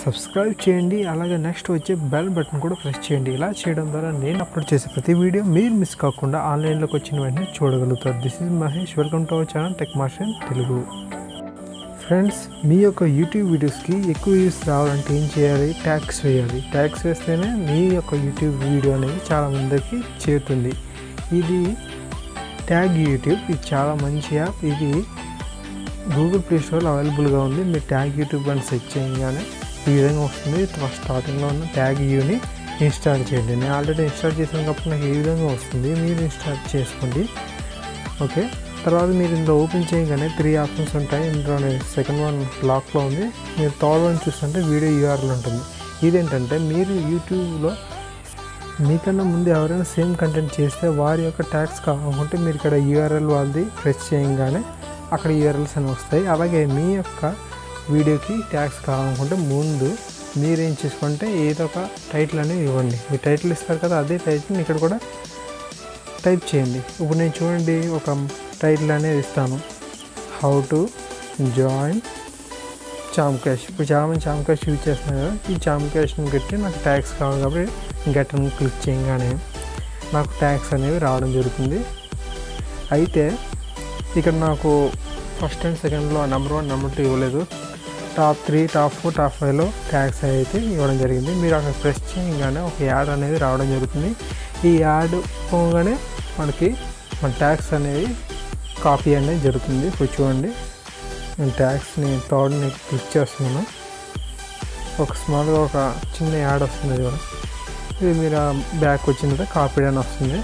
Subscribe చేయండి. అలాగే next వచ్చే బెల్ బటన్ కూడా ప్రెస్ చేయండి. ఇలా చేయడం ద్వారా నేను అప్లోడ్ చేసే ప్రతి వీడియో మీరు మిస్ కాకుండా ఆన్లైన్లోకి వచ్చిన వెంటనే చూడగలుగుతారు. This is Mahesh. Welcome to our channel tech master Telugu. Friends, మీ యొక్క యూట్యూబ్ వీడియోస్కి ఎక్కువ వ్యూస్ రావాలంటే ఏం చేయాలి? ట్యాగ్స్ వేయాలి. ట్యాగ్స్ వేస్తేనే మీ యొక్క యూట్యూబ్ వీడియో అనేది చాలా మందికి చేరుతుంది. ఇది ట్యాగ్ యూట్యూబ్. ఇది చాలా మంచి యాప్. ఇది గూగుల్ ప్లే స్టోర్లో అవైలబుల్గా ఉంది. మీరు ట్యాగ్ యూట్యూబ్ అని సెర్చ్ చేయగానే ఈ విధంగా వస్తుంది. స్టార్టింగ్లో ఉన్న ట్యాగ్ యూని ఇన్స్టాల్ చేయండి. నేను ఆల్రెడీ ఇన్స్టాల్ చేసాను కాబట్టి నాకు ఈ విధంగా వస్తుంది. మీరు ఇన్స్టాల్ చేసుకోండి. ఓకే, తర్వాత మీరు ఇందులో ఓపెన్ చేయగానే 3 ఆప్షన్స్ ఉంటాయి. ఇందులో సెకండ్ వన్ లాక్లో ఉంది. మీరు థర్డ్ వన్ చూస్తుంటే వీడియో యూఆర్ఎల్ ఉంటుంది. ఇదేంటంటే మీరు యూట్యూబ్లో మీకన్నా ముందు ఎవరైనా సేమ్ కంటెంట్ చేస్తే వారి యొక్క ట్యాగ్స్ కావాలనుకుంటే మీరు ఇక్కడ యూఆర్ఎల్ వాళ్ళది ప్రెస్ చేయగానే అక్కడ యూఆర్ఎల్స్ అని వస్తాయి. అలాగే మీ యొక్క వీడియోకి ట్యాగ్స్ కావాలనుకుంటే ముందు మీరేం చేసుకుంటే ఏదో ఒక టైటిల్ అనేది ఇవ్వండి. మీ టైటిల్ ఇస్తారు కదా, అదే టైటిల్ని ఇక్కడ కూడా టైప్ చేయండి. ఇప్పుడు నేను చూడండి ఒక టైటిల్ అనేది ఇస్తాను, how to join Champcash. ఇప్పుడు చాలామంది చామ్ క్యాష్ యూజ్ చేస్తున్నాను కదా, ఈ చామ్ క్యాష్ని పెట్టి నాకు ట్యాగ్స్ కావాలి కాబట్టి గెట్ అని క్లిక్ చేయగానే నాకు ట్యాగ్స్ అనేవి రావడం జరుగుతుంది. అయితే ఇక్కడ నాకు ఫస్ట్ అండ్ సెకండ్లో నెంబర్ 1 నెంబర్ 2 ఇవ్వలేదు. టాప్ 3 టాప్ 4 టాప్ 5లో ట్యాగ్స్ అయితే ఇవ్వడం జరిగింది. మీరు అక్కడ ప్రెస్ చేయగానే ఒక యాడ్ అనేది రావడం జరుగుతుంది. ఈ యాడ్ పోగానే మనకి మన ట్యాగ్స్ అనేవి కాపీ అనేది జరుగుతుంది. ఇప్పుడు చూడండి, నేను ట్యాగ్స్ని థర్డ్ని క్లిక్ చేస్తున్నాను. ఒక స్మాల్గా ఒక చిన్న యాడ్ వస్తుంది కూడా. ఇది మీరు బ్యాక్ వచ్చిన తర్వాత కాపీ అని వస్తుంది.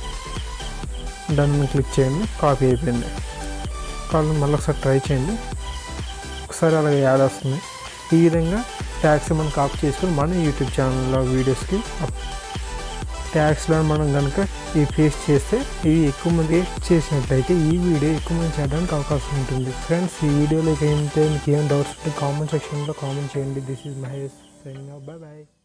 దాన్ని క్లిక్ చేయండి, కాపీ అయిపోయింది. కావాలి మళ్ళీ ఒకసారి ట్రై చేయండి, ఒకసారి అలాగే యాడ్ వస్తుంది. ఈ విధంగా ట్యాగ్స్ మనం కాపీ చేసుకొని మన యూట్యూబ్ ఛానల్లో వీడియోస్కి ట్యాగ్స్లో మనం కనుక ఈ పేస్ట్ చేస్తే ఇవి ఎక్కువ మంది చేసినట్లయితే ఈ వీడియో ఎక్కువ మంది చేయడానికి అవకాశం ఉంటుంది. ఫ్రెండ్స్, ఈ వీడియోలో మీకు ఏం డౌట్స్ ఉంటే కామెంట్ సెక్షన్లో కామెంట్ చేయండి. This is Mahesh. Bye bye.